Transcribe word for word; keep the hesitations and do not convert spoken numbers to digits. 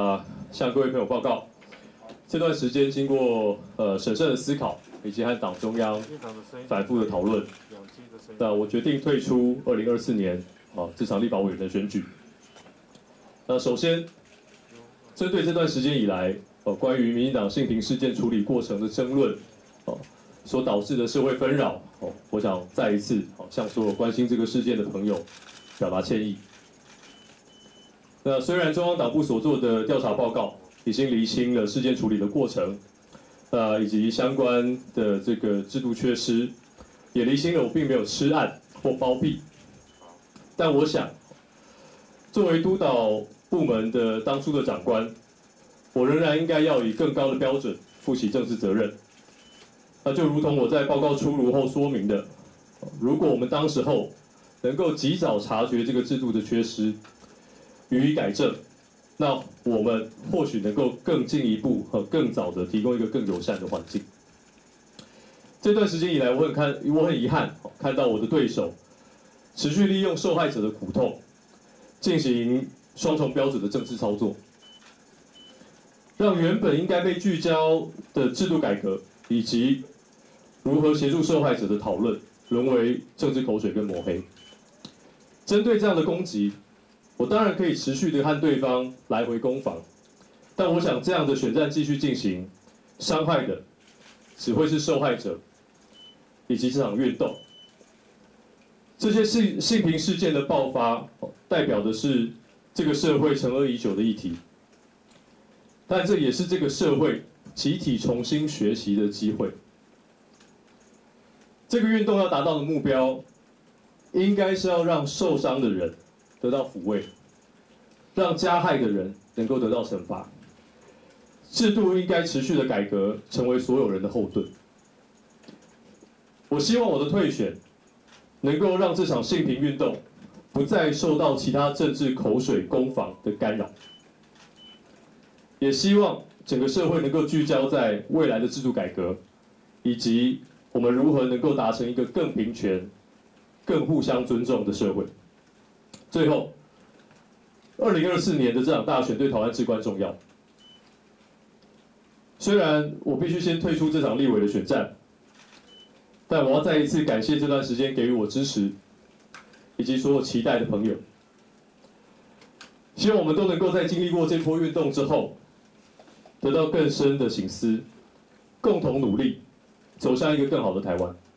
啊，向各位朋友报告，这段时间经过呃审慎的思考，以及和党中央反复的讨论，那我决定退出二零二四年啊这场立法委员的选举。那首先，针对这段时间以来，呃关于民进党性平事件处理过程的争论，哦、所导致的社会纷扰，哦，我想再一次哦向所有关心这个事件的朋友表达歉意。那虽然中央党部所做的调查报告已经厘清了事件处理的过程，呃，以及相关的这个制度缺失，也厘清了我并没有吃案或包庇，但我想，作为督导部门的当初的长官，我仍然应该要以更高的标准负起政治责任。那就如同我在报告出炉后说明的，如果我们当时候能够及早察觉这个制度的缺失，予以改正，那我们或许能够更进一步和更早的提供一个更友善的环境。这段时间以来，我很看，我很遗憾看到我的对手持续利用受害者的苦痛，进行双重标准的政治操作，让原本应该被聚焦的制度改革以及如何协助受害者的讨论，沦为政治口水跟抹黑。针对这样的攻击，我当然可以持续的和对方来回攻防，但我想这样的选战继续进行，伤害的只会是受害者以及这场运动。这些性性平事件的爆发，代表的是这个社会沉噩已久的议题，但这也是这个社会集体重新学习的机会。这个运动要达到的目标，应该是要让受伤的人得到抚慰，让加害的人能够得到惩罚。制度应该持续的改革，成为所有人的后盾。我希望我的退选能够让这场性平运动不再受到其他政治口水攻防的干扰，也希望整个社会能够聚焦在未来的制度改革，以及我们如何能够达成一个更平权、更互相尊重的社会。最后，二零二四年的这场大选对台湾至关重要。虽然我必须先退出这场立委的选战，但我要再一次感谢这段时间给予我支持，以及所有期待的朋友。希望我们都能够在经历过这波运动之后，得到更深的省思，共同努力，走向一个更好的台湾。